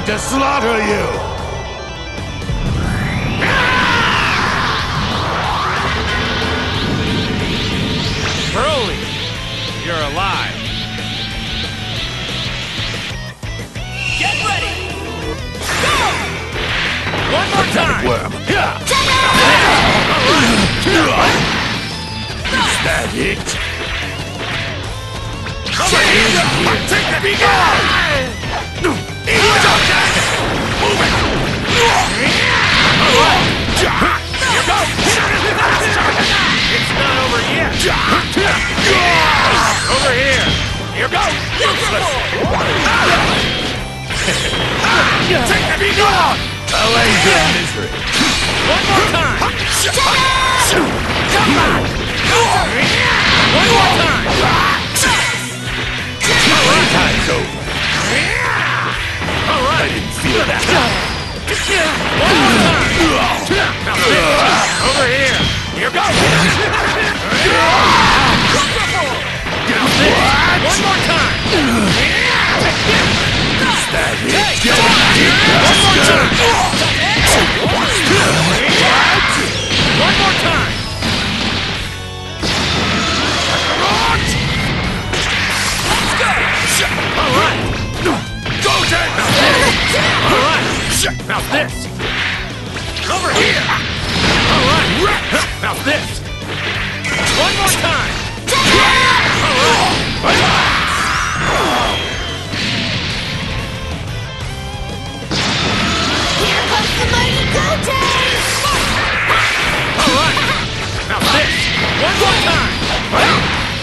to slaughter you! Broly, you're alive. Get ready! Go! One more time! Worm! Is that it? Come on, take the beat! Move it! Alright! Here goes! It's not over yet! Over here! Here goes! Useless! Take the beat! Allay your misery! One more time! Come on! One more time! Time's over! Alright! I didn't feel that! One more time! Now finish! Over here! Here goes! Now finish! One more time! Is that it? One more time! One more time! Alright! Go, Jack! Alright! Now this! Over here! Alright! Now this! One more time! Alright! Here comes the mighty Goten! Alright! Now this! One more time! Alright!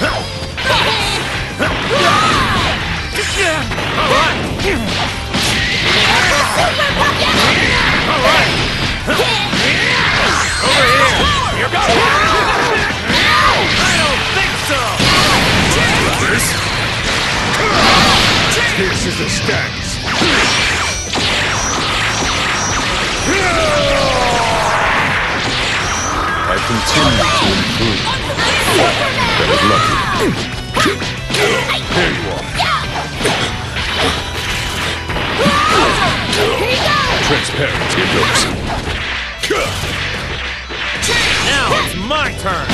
Alright! Over here! Here goes! I don't think so! This is the stance! I continue to improve. Better luck. There you are. Transparent, it looks. Now it's my turn!